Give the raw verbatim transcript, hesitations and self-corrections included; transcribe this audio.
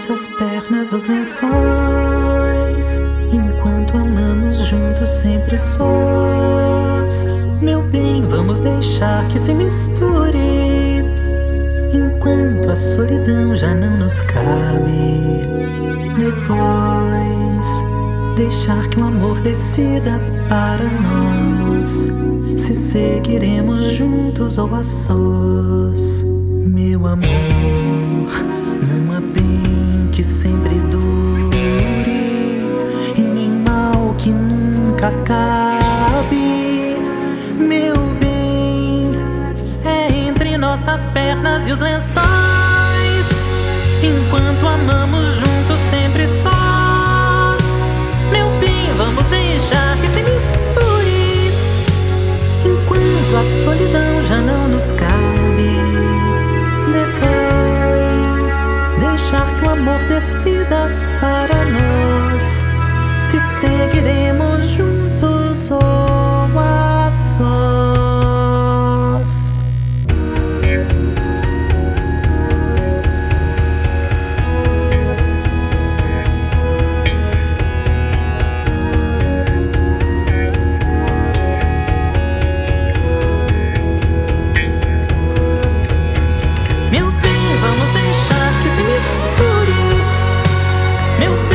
nossas pernas os lençóis, enquanto amamos juntos sempre sós. Meu bem, vamos deixar que se misture, enquanto a solidão já não nos cabe. Depois, deixar que o amor decida para nós, se seguiremos juntos ou a sós. Meu amor, não há bem que sempre dure, e nem mal que nunca acabe. Meu bem, é entre nossas pernas e os lençóis, enquanto amamos juntos sempre sós. Meu bem, vamos deixar que se misture, enquanto a solidão já não nos cabe. Depois, deixar que o amor decida para nós, se seguiremos juntos ou a sós. Meu bem, vamos deixar que se misture, meu bem.